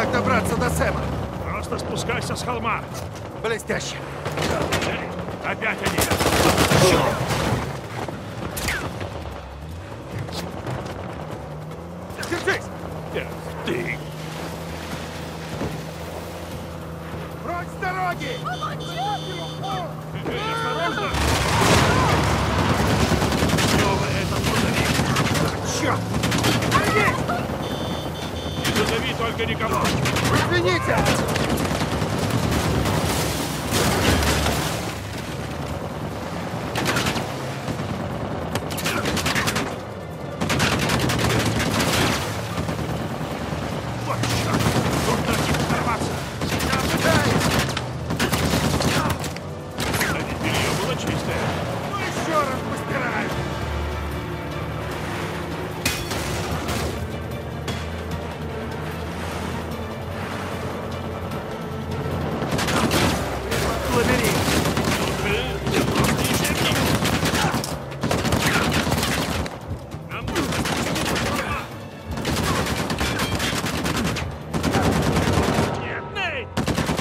Как добраться до Сэма? Просто спускайся с холма. Блестяще. Эй, опять они. Держись! Ты. Прочь с дороги! Эй, осторожно! Снова этот грузовик. Черт! Держись! Не задави только никого. Извините! Вот черт! Нужно от них оторваться. Я пытаюсь! Кстати, белье было чистое. Ну еще раз постираю! Лабиринт! Ты просто исчезни. Нам нужно спуститься с холма. Нет, Нейт!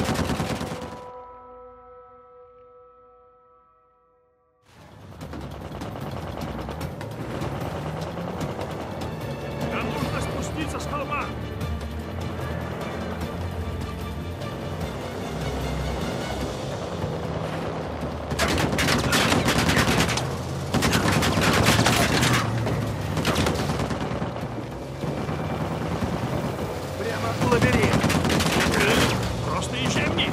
Нам нужно спуститься с холма. Прямо в лабиринт! Просто езжай вниз.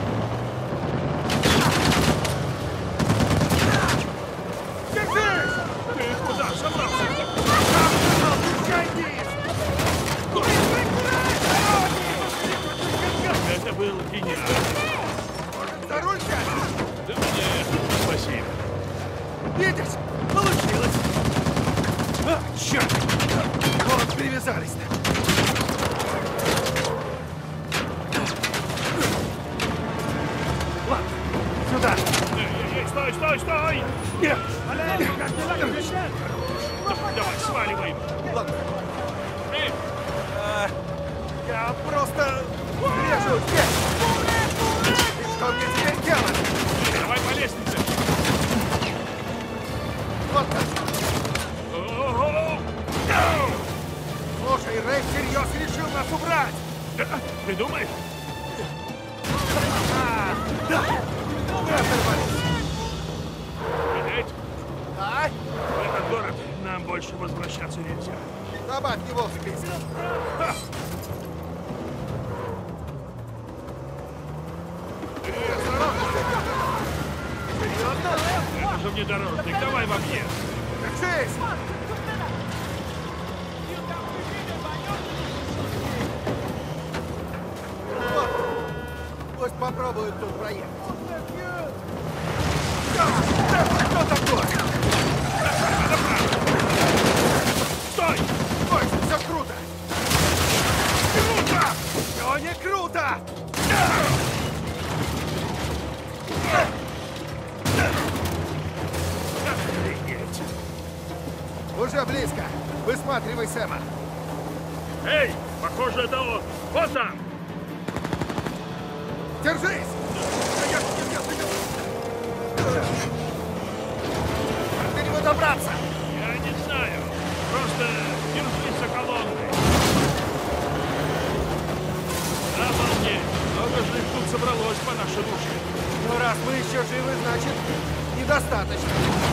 Держись! Ты куда собрался? Пускай вниз! Это было гениально. Может, за руль взять? Да нет, спасибо. Видишь? Получилось! А, черт! Вот привязались-то! Ладно, сюда! Эй, стой, стой, стой! Нет! Давай, сваливаем. Ладно, Эй, я просто режу здесь! И что мне теперь делать? давай по лестнице. Вот так! Ого! Слушай, Рэй всерьез решил нас убрать! Да, ты думаешь? А, да! Мы оторвались! Эй, А? в этот город нам больше возвращаться нельзя. Добавь его в список. Ха! Серьезно? Это же внедорожник, давай во мне. Держись! Вот. Пусть попробуют тут проехать. Что такое? Стой! Ой, все круто! Круто! Все не круто! Охренеть! Уже близко. Высматривай Сэма. Эй, похоже, это он. Вот там! Держись! Как до него добраться? Я не знаю. Просто держись за колонной. Обалдеть! Много же их тут собралось по нашей душе. Ну, раз мы еще живы, значит, недостаточно.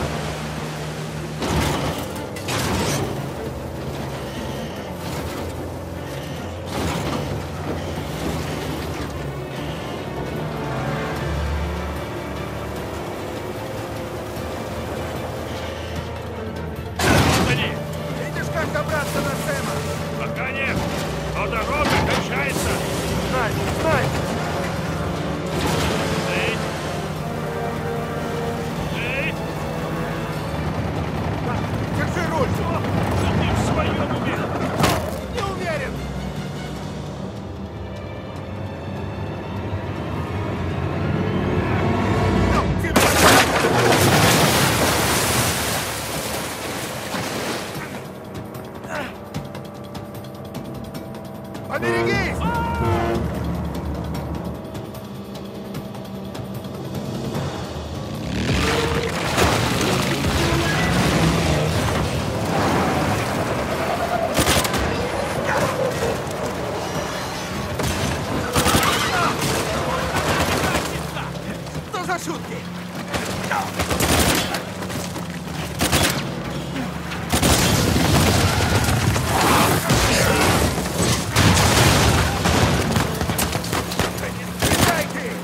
Погоди! Видишь, как добраться до Сэма? Пока нет! Но дорога кончается! Знай, знай! Эй! Эй! Берегись! Что за шутки? Стреляйте!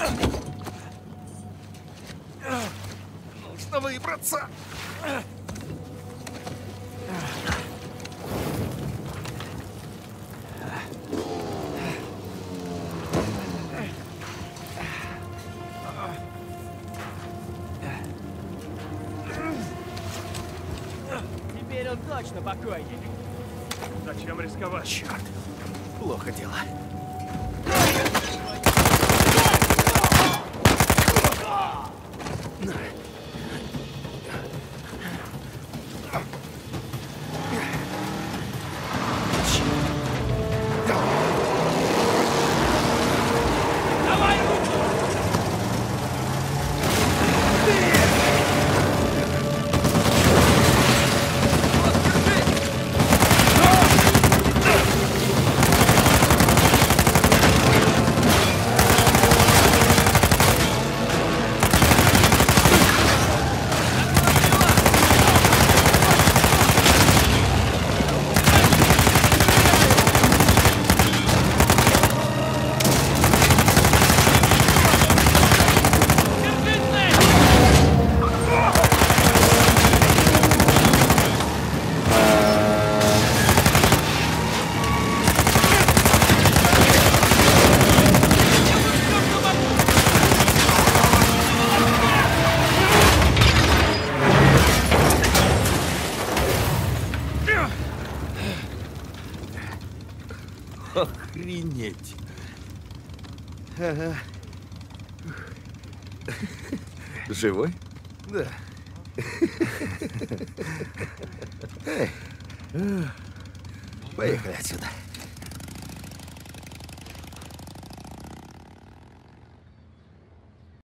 Нужно выбраться. Теперь он точно покойник. Зачем рисковать? Черт, плохо дело. Давай руку! Охренеть. Ага. Живой? Да. Поехали отсюда.